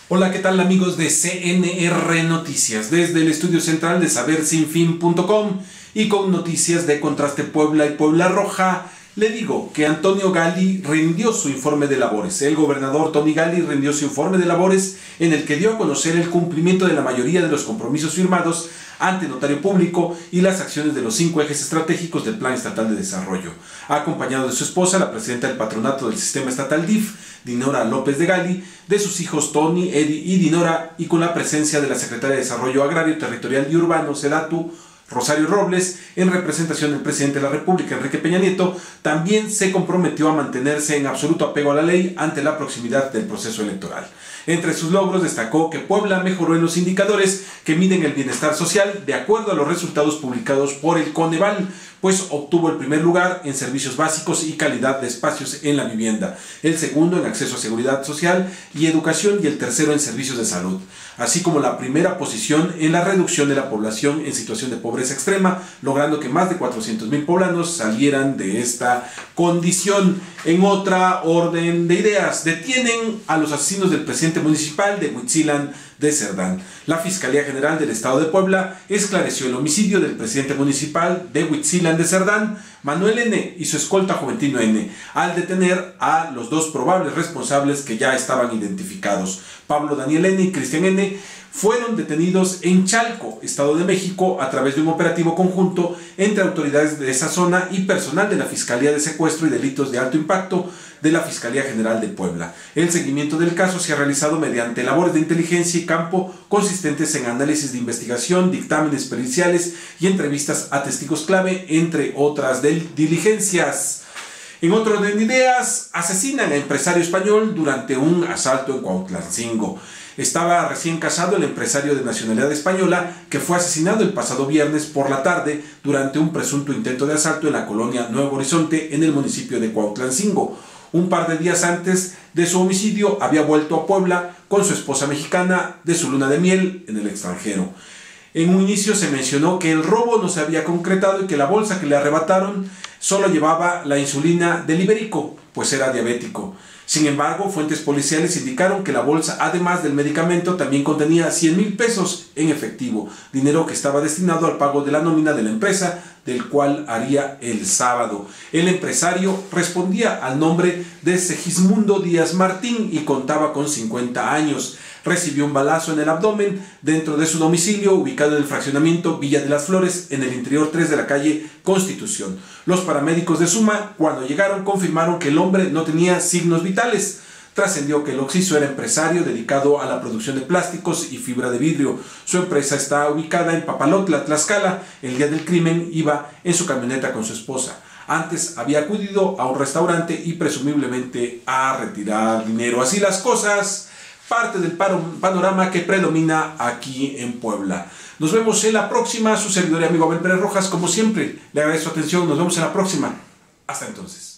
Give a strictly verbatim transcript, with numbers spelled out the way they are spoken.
Hola, ¿qué tal amigos de C N R Noticias? Desde el estudio central de saber sin fin punto com y con noticias de Contraste Puebla y Puebla Roja, le digo que Antonio Gali rindió su informe de labores. El gobernador Tony Gali rindió su informe de labores en el que dio a conocer el cumplimiento de la mayoría de los compromisos firmados ante notario público y las acciones de los cinco ejes estratégicos del Plan Estatal de Desarrollo. Acompañado de su esposa, la presidenta del patronato del sistema estatal D I F, Dinora López de Gali, de sus hijos Tony, Eddie y Dinora, y con la presencia de la secretaria de Desarrollo Agrario, Territorial y Urbano, SEDATU, Rosario Robles, en representación del presidente de la República, Enrique Peña Nieto, también se comprometió a mantenerse en absoluto apego a la ley ante la proximidad del proceso electoral. Entre sus logros destacó que Puebla mejoró en los indicadores que miden el bienestar social de acuerdo a los resultados publicados por el Coneval, pues obtuvo el primer lugar en servicios básicos y calidad de espacios en la vivienda, el segundo en acceso a seguridad social y educación y el tercero en servicios de salud, así como la primera posición en la reducción de la población en situación de pobreza extrema, logrando que más de cuatrocientos mil poblanos salieran de esta condición. En otra orden de ideas, detienen a los asesinos del presidente municipal de Huitzilán de Cerdán. La Fiscalía General del Estado de Puebla esclareció el homicidio del presidente municipal de Huitzilán de Cerdán, Manuel N., y su escolta Juventino N., al detener a los dos probables responsables que ya estaban identificados. Pablo Daniel N. y Cristian N. fueron detenidos en Chalco, Estado de México, a través de un operativo conjunto entre autoridades de esa zona y personal de la Fiscalía de Secuestro y Delitos de Alto Impacto de la Fiscalía General de Puebla. El seguimiento del caso se ha realizado mediante labores de inteligencia y campo consistentes en análisis de investigación, dictámenes periciales y entrevistas a testigos clave, entre otras diligencias. En otro orden de ideas, asesinan a empresario español durante un asalto en Cuautlancingo. Estaba recién casado el empresario de nacionalidad española que fue asesinado el pasado viernes por la tarde durante un presunto intento de asalto en la colonia Nuevo Horizonte, en el municipio de Cuautlancingo. Un par de días antes de su homicidio había vuelto a Puebla con su esposa mexicana de su luna de miel en el extranjero. En un inicio se mencionó que el robo no se había concretado y que la bolsa que le arrebataron solo llevaba la insulina del Ibérico, pues era diabético. Sin embargo, fuentes policiales indicaron que la bolsa, además del medicamento, también contenía cien mil pesos en efectivo, dinero que estaba destinado al pago de la nómina de la empresa, del cual haría el sábado. El empresario respondía al nombre de Segismundo Díaz Martín y contaba con cincuenta años. Recibió un balazo en el abdomen dentro de su domicilio, ubicado en el fraccionamiento Villa de las Flores, en el interior tres de la calle Constitución. Los paramédicos de Suma, cuando llegaron, confirmaron que el hombre no tenía signos vitales. Trascendió que el occiso era empresario dedicado a la producción de plásticos y fibra de vidrio. Su empresa está ubicada en Papalotla, Tlaxcala. El día del crimen iba en su camioneta con su esposa. Antes había acudido a un restaurante y presumiblemente a retirar dinero. Así las cosas, parte del panorama que predomina aquí en Puebla. Nos vemos en la próxima. Su servidor y amigo Abel Pérez Rojas, como siempre, le agradezco su atención. Nos vemos en la próxima. Hasta entonces.